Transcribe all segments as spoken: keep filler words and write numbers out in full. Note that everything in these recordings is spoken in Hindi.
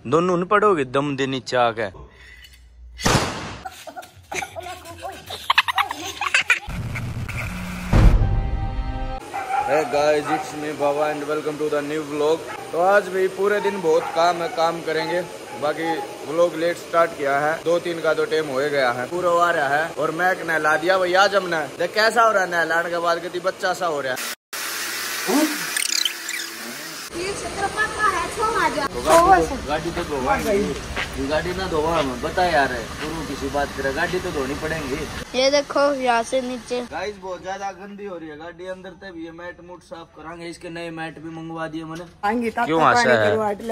दोनों नहीं पड़ोगे दम दे नीचे आके। Hey guys, it's me Baba and welcome to the new vlog. तो आज भी पूरे दिन बहुत काम है, काम करेंगे। बाकी व्लॉग लेट स्टार्ट किया है, दो तीन का तो टाइम हो गया है, पूरा आ रहा है। और मैं नहला दिया भैया आज हमने। देख कैसा हो रहा है नहलाने के बाद, कितनी बच्चा सा हो रहा है। गाड़ी तो धोवा, गाड़ी ना धोवा बता यार, गुरु किसी बात करे, गाड़ी तो धोनी पड़ेगी। ये देखो यहाँ से नीचे गाइस बहुत ज्यादा गंदी हो रही है गाड़ी, अंदर तक भी मैट मूट साफ कराएंगे। इसके नए मैट भी मंगवा दिए मैंने। क्यों आशा है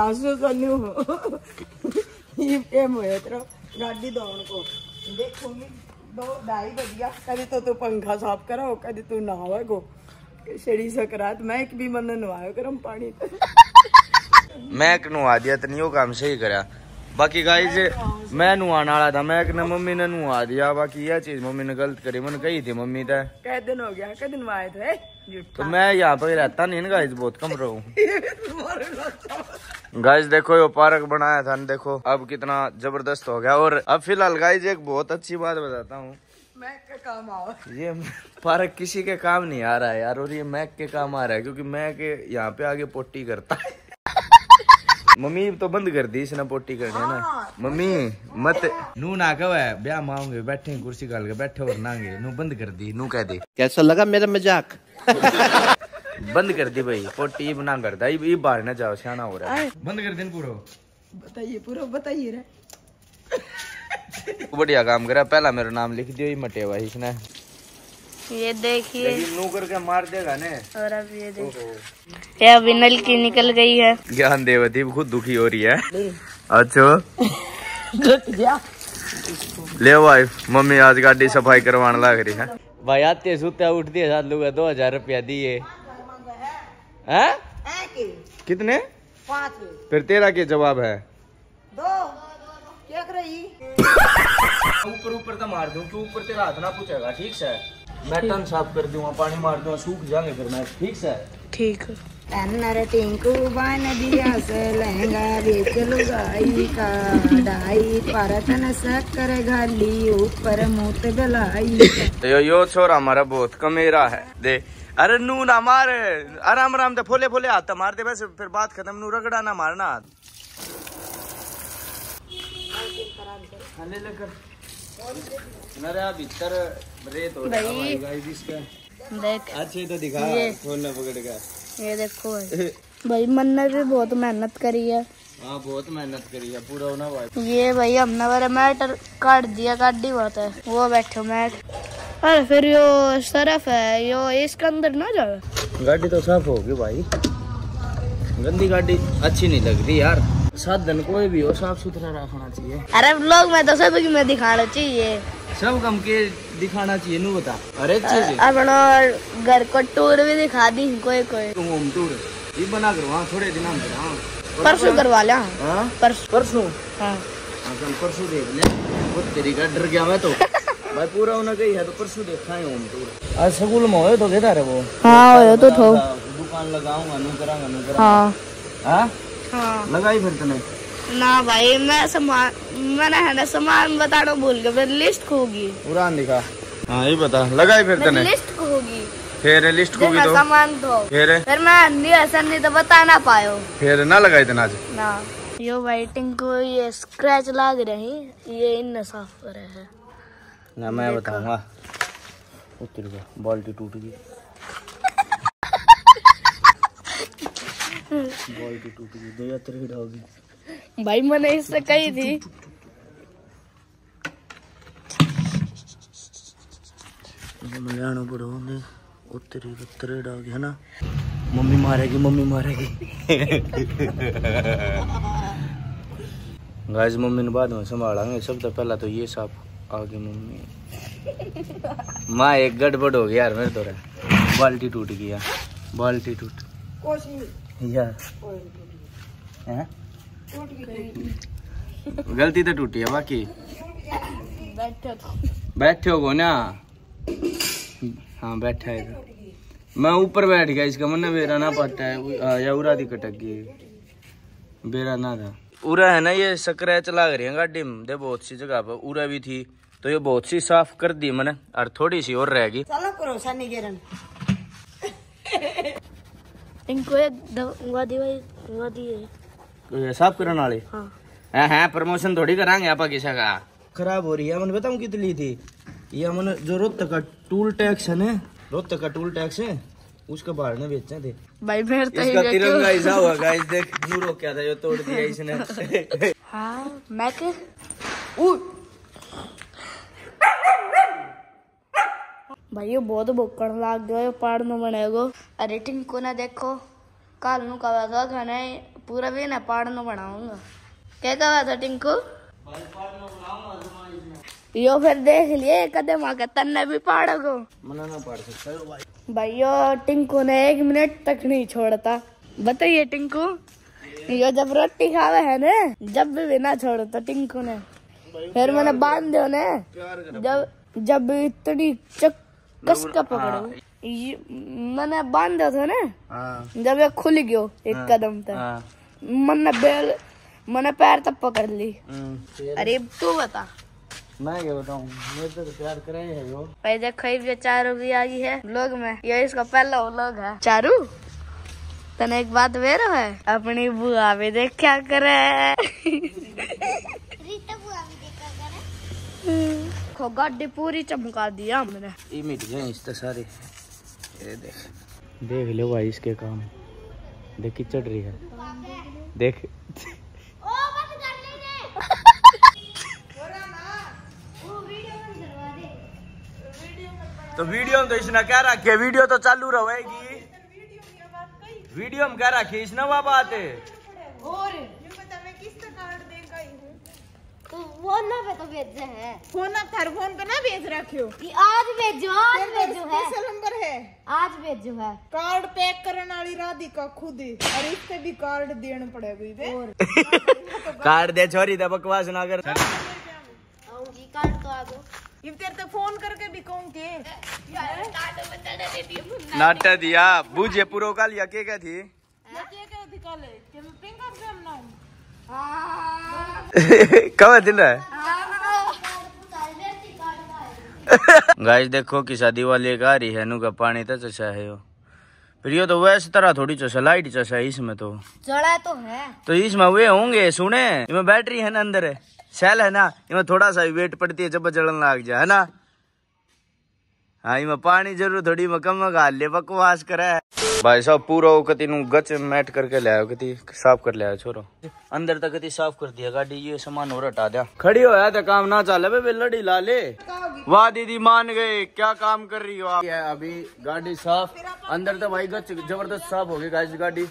गाड़ी धोने को देखो दो ढाई बजिया, कभी तो तू पंखा साफ कराओ, कभी तू नहावे को शरी सकरात मैं भी मन नहायो गरम पानी मैं नुआ दिया तो नहीं, वो काम सही करा। बाकी गाइस मैं नुआने वाला था, मैं ने मम्मी ने नुआ दिया। बाकी यह चीज मम्मी ने गलत करी, मैंने कही थी मम्मी ता कै दिन हो गया, कै दिन आए थे तो मैं यहाँ पे रहता नहीं गाइस, बहुत कम रहूं। गाइस देखो ये पार्क बनाया था, देखो अब कितना जबरदस्त हो गया। और अब फिलहाल गाइस एक बहुत अच्छी बात बताता हूँ, मैक के काम आओ। ये पार्क किसी के काम नहीं आ रहा है यार, और ये मैक के काम आ रहा है, क्योंकि मैक यहाँ पे आगे पोटी करता है। मम्मी तो बंद कर दी इसने पोटी करने ना। मम्मी मत नू ना कहो है ब्याह मांगे बैठे कुर्सी गाल के बैठे और नांगे, नू बंद कर दी। नू कह दे कैसा लगा मेरा मजाक? बंद कर दी भाई, पोटी बना करता ये बाहर ना जाओ, सियाना हो रहा है। बंद कर दिन पूरा बताइए, पूरा बताइए रे। बढ़िया काम करा, पहला मेरा नाम लिख दियो मटे हुआ इसने। ये देखिए नू करके मार देगा ने। और अब ये देखो ये अभी नल की निकल गई है। ज्ञान देवती खुद दुखी हो रही है। अच्छा ले भाई, मम्मी आज गाड़ी सफाई करवाने लग रही है। भाई आते सुते उठते साथ लोग दो हजार रुपया दिए हैं? कितने? पाँच। फिर तेरा क्या जवाब है? दो क्या कर रही? ऊपर ऊपर तो मार दूं, तू ऊपर तेरा हाथ ना पूछेगा, ठीक से? मैं टन साफ कर दूंगा, पानी मार दूंगा, सूख जाएंगे फिर मैं, ठीक से? ठीक है। तन्नर टिंकू बन दिया से लहंगा बेच लुगाई का ढाई परतन शक्कर घाली ऊपर मुँह गलाई। तो यो यो छोरा हमारा बहुत कमेरा है दे। अरे नू ना मार, आराम आराम से फोले फोले हाथ मार दे, वैसे फिर बात खत्म। नू रगड़ा ना मारना हाथ। ले लेकर मेरा भीतर रेत हो रहा है गाइस इसका। देख अच्छे तो दिखा खोलना पकड़ का। ये देखो भाई, भाई मन्ने भी बहुत मेहनत करी है। हाँ बहुत मेहनत करी है, पूरा होना भाई। ये भाई हमने वाला मैट काट दिया, गाड़ी बात है वो बैठो मैट। अरे फिर यो सरफ है यो इसके अंदर ना जाए। गाड़ी तो साफ होगी भाई, गंदी गाड़ी अच्छी नहीं लग रही यार। साधन कोई भी हो साफ सुथरा रखना चाहिए। अरे लोग में तो सब में दिखाना चाहिए, सब कम के दिखाना चाहिए। नू बता अरे चीज अपना घर को टूर भी दिखा दी कोई कोई। होम टूर ये बना कर वहाँ थोड़े दिन परसों करवा लिया। परसों परसों हाँ कल परसों देख ले। वो तेरी का डर गया मैं तो भाई, पूरा होना गई है तो परसों देखा है होम टूर। आज स्कूल में हो तो कहता रहे वो। हाँ हो तो थो दुकान लगाऊंगा नू करांगा नू करांगा। हाँ हाँ हाँ लगाई फिर तूने ना भाई, मैं सामान मैंने है ना सामान बताना भूल गया, फिर लिस्ट खोगी। पुरान दिखा। हाँ ये बता लगाई फिर तूने लिस्ट खोगी, फिर लिस्ट खोगी तो सामान तो फिर फिर मैं नहीं ऐसा नहीं तो बता ना पायो, फिर ना लगाई तना आज ना। यो वाइटिंग को ये स्क्रैच लाग रही, ये इन साफ करे है ना, मैं बताऊंगा। उतर गया, बाल्टी टूट गई। बाल्टी टूट गई, दो या तेरी डाल भाई मैंने इससे कही थी। मिलाना पड़ोगे उतरी उतरे डाल है ना। मम्मी मारेगी, मम्मी मारेगी। गाइस मम्मी ने बाद में संभालेंगे, सब तो पहला तो ये साफ आगे मम्मी। माँ एक गड़बड़ हो गया यार मेरे तो, बाल्टी टूट गई, बाल्टी टूट यार है? गलती तो टूटी है, बाकी बैठे हो ना। हाँ बैठा है तो मैं ऊपर बैठ गया, इसका मन बेरा ना पड़ता है या उरा दी कटक गई, बेरा ना था। उरा है ना ये स्क्रैच लग रही है गाड़ी में दे बहुत सी जगह पर उरा भी थी तो ये बहुत सी साफ कर दी मैंने और थोड़ी सी और रहेगी। चलो करो सनी गिरन इनको एक वादी वादी है साफ करने वाले। हाँ है, है प्रमोशन थोड़ी कराएंगे आप किसी का। खराब हो रही है मैंने बताऊं कितनी थी ये मैंने जो रोहतक का टूल टैक्स है ना रोहतक का टूल टैक्स है उसके बाहर ने बेचे थे भाई मेरे तो इसका तिरंगा ऐसा हुआ गाइस देख नूरो क्या था जो तोड़ दिया इसने। हाँ मैं के भाई ये बहुत भुक्कड़ लाग गयो पहाड़ में बनेगो। अरे टिंकू ने देखो काल नु कहा था खाना पूरा भी ना पहाड़ में बनाऊंगा क्या कहा था टिंकू यो फिर देख लिए कदम आके तन्ने भी पहाड़ को मना ना पड़ सकता भाई। भाई यो टिंकू ने एक मिनट तक नहीं छोड़ता। बताइए टिंकू यो जब रोटी खावे है ना जब भी ना छोड़ो तो टिंकू ने फिर मैंने बांध दो ने जब जब इतनी चक कस का पकड़ो मैंने बांध दो था ना जब ये खुल गयो एक कदम तक मैंने बेल मैंने पैर तब पकड़ ली। अरे तू बता मैं क्या बताऊं मेरे तो प्यार करे है यो। भाई देखो ये चारू भी आई है व्लॉग में ये इसका पहला व्लॉग है। चारू तने एक बात वेरो है अपनी बुआ भी देख क्या करे रीता बुआ भी देखा करे खो गाड़ी पूरी चमका दिया हमने ये मिट गए इस तो सारे ये देख देख लो भाई इसके काम देख की चढ़ रही है देख तो वीडियो में तो इसने क्या रखे वीडियो तो चालू रहेगी वीडियो में क्या रखे इसने वह बात है और मैं किस कार्ड दे गई हूँ तो फोन ना पे तो भेजे है फोन अब थार फोन पे ना भेज रखे हो आज भेजो आज भेजो है नंबर है आज भेजो है कार्ड पैक करने वाली राधिका खुद ही और इस पे भी कार्ड देना पड़ेगा कार्ड दे छोरी था बकवास ना कर कार्ड तो आ गो ये तेरे तो फोन करके भी कहूँ के नाटा दिया बूझे पूरा का लिया के क्या थी कब दिन रहा गाइस देखो कि शादी वाली एक आ रही है नु का पानी तो चचा है यो फिर यो तो वैसे तरह थोड़ी चचा लाइट चचा है इसमें तो जड़ा तो है तो इसमें वे होंगे सुने इसमें बैटरी है ना अंदर है सेल है ना इनमें थोड़ा सा वेट पड़ती है जब जलन लग जाए है ना। हाँ इनमें पानी जरूर थोड़ी में कम गाल ले बकवास करे भाई साहब पूरा कति नु गच मैट करके ले आयो कति साफ कर ले आयो छोरो अंदर तक कति साफ कर दिया गाड़ी ये सामान और हटा दिया खड़ी हो तो काम ना चले बे लड़ी ला ले वाह दीदी मान गए क्या काम कर रही हो आप। अभी गाड़ी साफ अंदर तो भाई गच जबरदस्त साफ हो गई गाइस गाड़ी।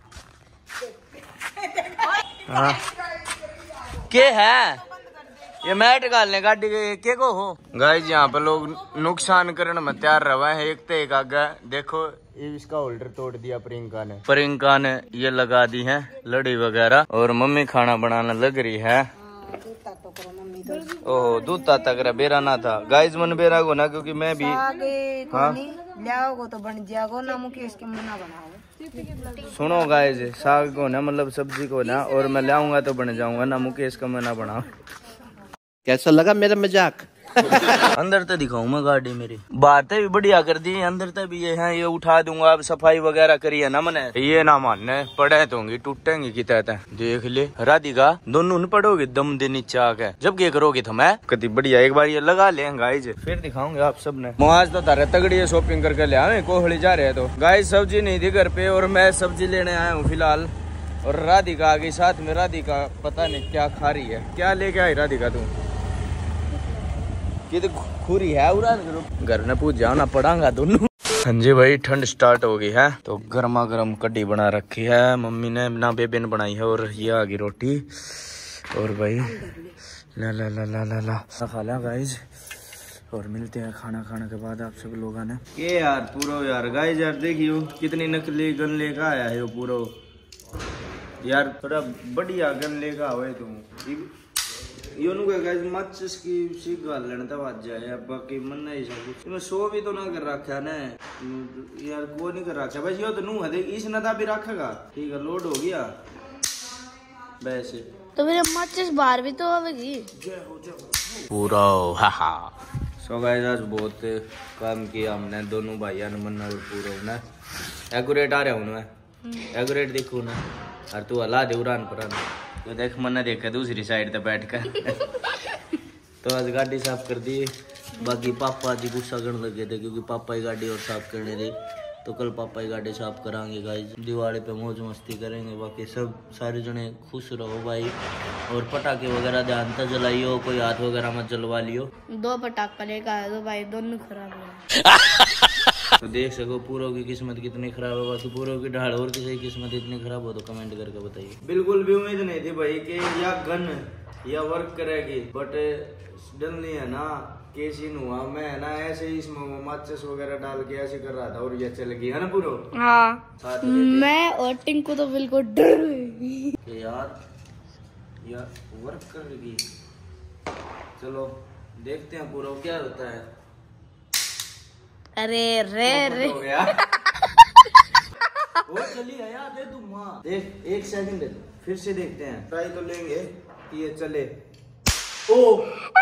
हाँ के है ये मैट गालने गाड़ी के के को हो गाइस यहाँ पर लोग नुकसान करने में तैयार रहा है एक तो एक आगे देखो इसका होल्डर तोड़ दिया प्रियंका ने प्रियंका ने ये लगा दी है लड़ी वगैरह और मम्मी खाना बनाने लग रही है। ओह दूध ताता कर बेरा ना था गाइस मन बेरा को ना क्योंकि मैं भी हाँ लाओगे तो बन जाओगे ना मुकेश के मना बनाओ। सुनो गाइस साग को ना मतलब सब्जी को ना और मैं लाऊंगा तो बन जाऊंगा ना मुकेश का मना बनाओ। कैसा लगा मेरा मजाक अंदर तो दिखाऊं मैं गाड़ी मेरी बातें भी बढ़िया कर दी अंदर तो भी ये है ये उठा दूंगा अब सफाई वगैरह करिए ना मैंने ये ना मानने पड़े तो होंगी टूटेंगी की तरह देख ले राधिका दोनों न पड़ोगे दम दे नीचे आके जब ये करोगे तो मैं कति बढ़िया एक बार ये लगा ले गाइज फिर दिखाऊंगे आप सबने आज तो तारे तगड़ी है शॉपिंग करके ले आए कोहली जा रहे हैं तो गाइज सब्जी नहीं थी घर पे और मैं सब्जी लेने आया हूँ फिलहाल और राधिका आ गई साथ में। राधिका पता नहीं क्या खा रही है क्या लेके आई राधिका तू ये तो खुरी है घर ने पूछ जाओ ना पड़ांगा दोनों। हाँ जी भाई ठंड स्टार्ट हो गई है तो गर्मा गर्म कड्डी बना रखी है मम्मी ने ना बेबे ने बनाई है और ये आ गई रोटी और भाई ला ला ला ला ला ला खा लिया गाइज और मिलते हैं खाना खाने के बाद आप सब लोगों ने। ये यार पूरा यार गाइज यार देखियो कितनी नकली गन लेकर आया है वो पूरा यार थोड़ा बढ़िया गन लेकर आवे तुम योनु के गाइस माचिस की सी गाल लेने तब आज जाए अब बाकी मन नहीं सब मैं सो भी तो ना कर रखा ना यार को नहीं कर रखा बस यो तो नू है इस नदा भी रखेगा ठीक है लोड हो गया वैसे तो फिर माचिस बाहर भी तो आवेगी पूरा। हा हा। सो गाइस आज बहुत काम किया हमने दोनों भाइयों ने, मन्ना और पूरा ने। एक्यूरेट आ रहा हूँ मैं, एक्यूरेट देखो ना। और तू हला दे उड़ान पर तो देख, मन्ना देखे दूसरी साइड पे बैठ कर। तो आज गाड़ी साफ कर दी। बाकी पापा जी गुस्सा करने लगे थे क्योंकि पापा ही गाड़ी और साफ करने दी, तो कल पापा ही गाड़ी साफ कराएंगे गाइस। दिवाली पे मौज मस्ती करेंगे। बाकी सब सारे जने खुश रहो भाई, और पटाखे वगैरह ध्यान से जलाइयो, कोई हाथ वगैरह मत जलवा लियो। दो पटाखा लेकर आए तो भाई दोनों खराब हो। तो देख सको पूरों की किस्मत कितनी खराब है। बाकी पूरों की ढाल और किसी की किस्मत इतनी खराब हो तो कमेंट करके बताइए। बिल्कुल भी उम्मीद नहीं थी भाई कि या गन या वर्क करेगी, बट डलनी है ना कैसी हुआ। मैं है ना ऐसे ही इसमें माचिस वगैरह डाल के ऐसे कर रहा था और ये चल गई है ना पूरो। हाँ मैं और टिंकू तो बिल्कुल डर गई यार, यार वर्क करेगी। चलो देखते हैं पूरा क्या होता है। अरे रे रे हो गया। वो चली है यार, दे तू माँ। देख एक सेकंड फिर से देखते हैं, ट्राई तो लेंगे कि ये चले। ओ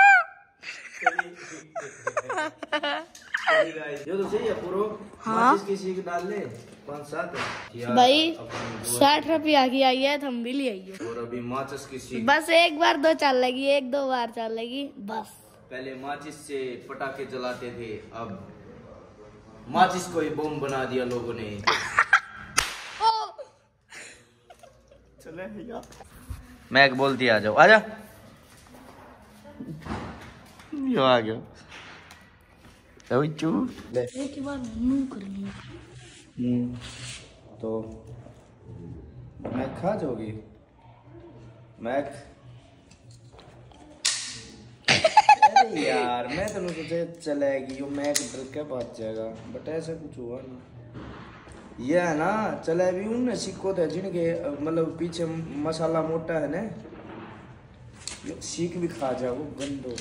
ये तो सही है पूरो। हाँ किसी डाल ले पाँच सात भाई, साठ रुपया की आई है, हम भी ले आइए। और अभी माचिस की सीख, बस एक बार दो चल लेगी, एक दो बार चल लेगी बस। पहले माचिस से पटाखे जलाते थे, अब माचिस को ही बम बना दिया लोगों ने। चले भैया, मैं बोलती आ जाओ, आजा। यो आ गया। एक बार मुंह करेंगे तो मैं खा जाओगी मैक। अरे यार मैं तो सोचे चलेगी यो मैक डर के बात जाएगा, बट ऐसा कुछ हुआ ना। ये है ना चले भी उन सिक्को थे जिनके मतलब पीछे मसाला मोटा है ना, सीख भी खा जाओ गंदो।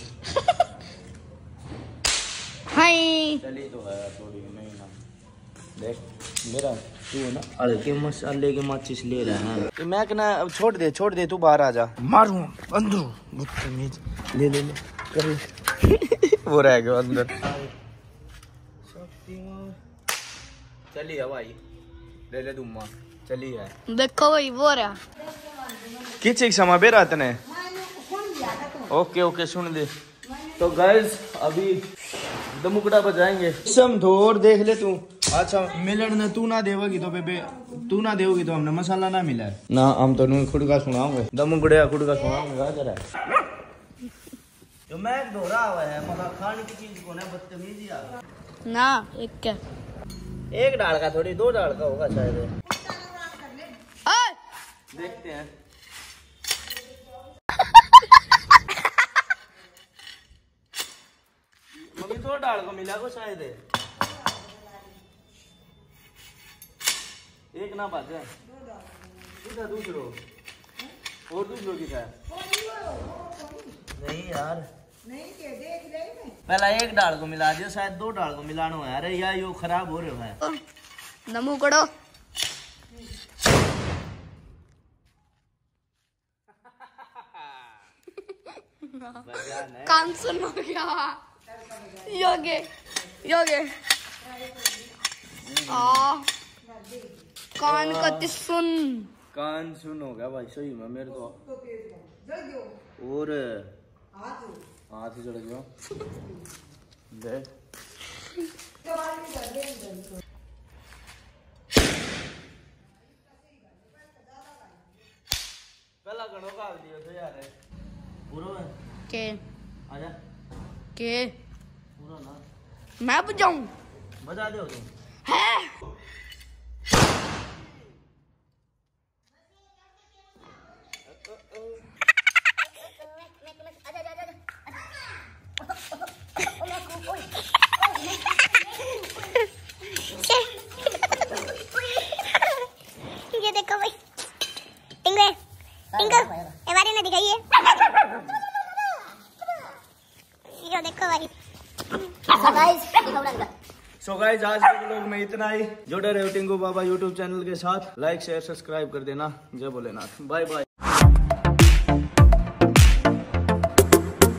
हाय चली तो है थोड़ी नहीं ना। देख मेरा तू है ना हल्के मसाले के माचिस ले रहा है। तो मैं कहना अब छोड़ दे छोड़ दे, तू बाहर आ जा। मारू अंदर बदतमीज। ले ले ले कर ले। वो रह गया अंदर। चली है भाई, ले ले तुम। चली है देखो भाई वो रहा किच एक समा बेरा तने। ओके ओके सुन दे। तो गाइस अभी दमुकड़ा बजाएंगे समझोर, देख ले तू। अच्छा मिलन ने तू ना देवगी तो बेबे, तू ना देवगी तो हमने मसाला ना मिला है ना, हम तो खुद का सुनाओगे दमुकड़े खुद का सुनाओगे। जरा जो मैं दोहरा हुआ है मगर खाने की चीज को ना बदतमीजी आ ना। एक क्या एक डाल का थोड़ी दो डाल का होगा शायद। देखते हैं। मम्मी दो डाल को मिला को शायद एक ना बात है। किधर दूसरो और दूसरो किधर? नहीं यार नहीं के देख ले। पहला एक डाल को मिला दिया, शायद दो डाल को मिलाना है। अरे यार यो खराब हो रहा है। नमू करो कान सुनो क्या योगे योगे आ कान का सुन कान सुन हो गया भाई सही में मेरे तो। और हाथ ही चढ़ गया। देख पहला गणों का दिया तो यार पूरा है के आजा के पूरा ना मैं बजाऊं बजा दो तुम है। ये देखो भाई टिंगल टिंगल ये बारे में दिखाइए। ये देखो भाई। सो गाइस सो गाइस आज के व्लॉग में इतना ही। जुड़े रहो टिंकू बाबा यूट्यूब चैनल के साथ। लाइक शेयर सब्सक्राइब कर देना। जय भोलेनाथ। Bye bye.